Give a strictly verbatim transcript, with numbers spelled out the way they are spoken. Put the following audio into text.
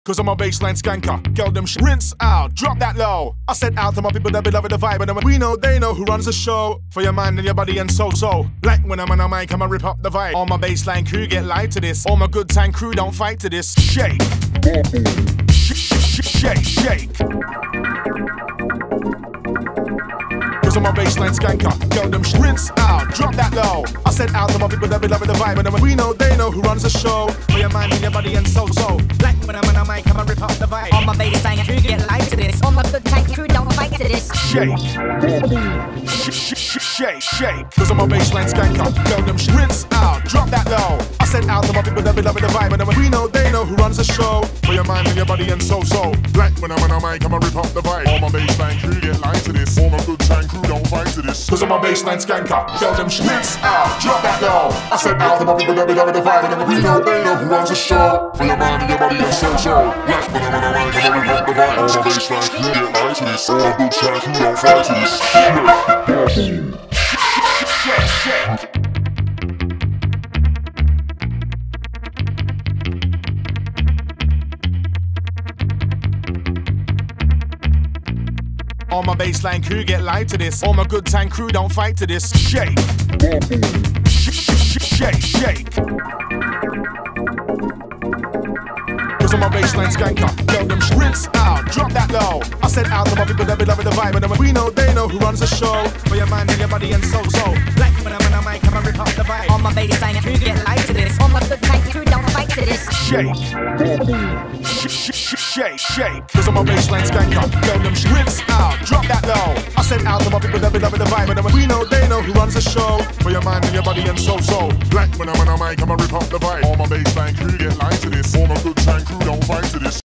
Cause I'm a baseline skanker. Girl, them sh rinse out, drop that low. I said out to my people that be loving the vibe, and we know they know who runs the show. For your mind and your body and soul, so like when I'm on a mic, I'ma rip up the vibe. All my baseline crew get live to this. All my good time crew don't fight to this. Shake, sh sh shake, shake. Cause I'm a baseline skanker. Girl, them sh rinse out, drop that low. I said out to my people that be loving the vibe, and we know they know who runs the show. For your mind and your body and soul, so like when I'm on a mic, I'ma rip up the vibe. All my baseline crew get live to this. All my good time crew don't fight to this. Shake, sh sh sh shake, shake. Cause I'm a baseline skanker. Girl, them sh rinse out, drop that low. I said out to my people that be loving the vibe, and we know they know who runs the show. For your mind and your body and soul, so like when I'm on a mic, I'ma rip up the vibe. All my baseline crew get live to this. All my good time crew don't fight to this. Cause I'm a baseline skanker. Girl, them sh rinse out, drop that low. I said out to my people that be loving the vibe, and we know they know who runs the show. For your mind and your body and soul, so like when I'm on a mic, I'ma rip up the vibe. All my baseline crew get live to this. All my good time crew don't fight to this. Shake, shake. All my baseline crew get live to this. All my good time crew don't fight to this. Shake, sh sh shake, shake. Cause I'm a baseline skanker. Girl, them sh rinse out, drop that low. I said out to my people that be loving the vibe, and we know they know who runs the show. For your mind and your body and soul, so like when I'm on a mic, I'ma rip up the vibe. All my baseline crew get live to this. All my good time crew don't fight to this. Shake, sh sh sh shake, shake. Cause I'm a baseline skanker. Girl, them sh rinse out, drop that low. I said out to my people that be loving the vibe, and we know they know who runs the show. For your mind and your body and soul, so like when I'm on a mic, I'ma rip up the vibe. All my baseline crew get live to this. All my good time crew don't fight to this.